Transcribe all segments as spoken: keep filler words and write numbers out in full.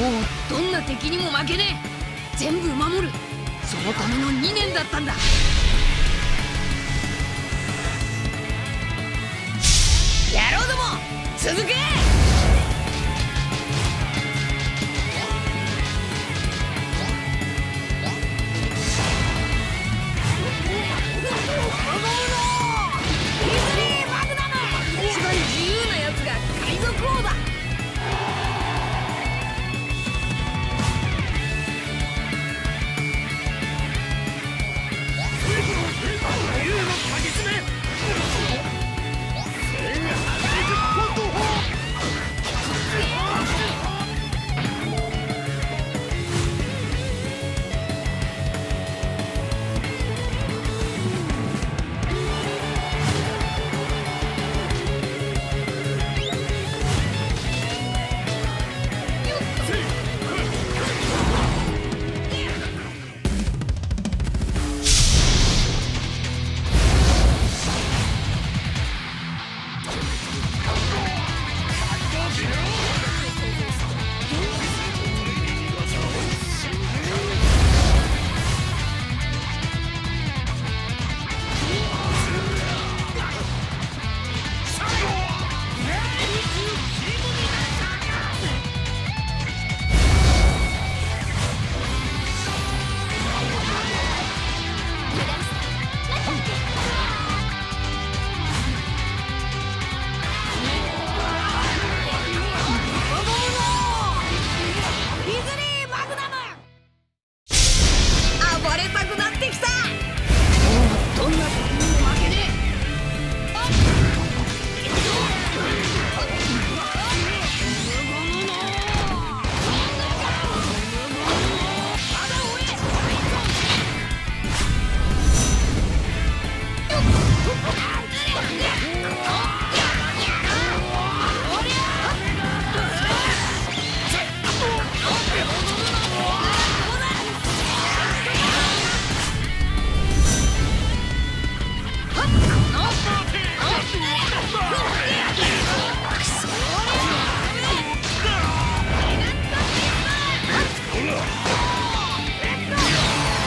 うどんな敵にも負けねえ。全部守る、そのためのにねんだったんだ。野郎ども続け。一番自由なやつが海賊王だ。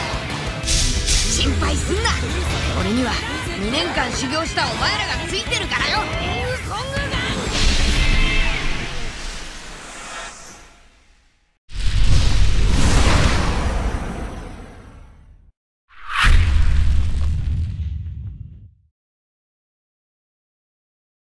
心配すんな、俺にはにねんかん修行したお前らがついてるから。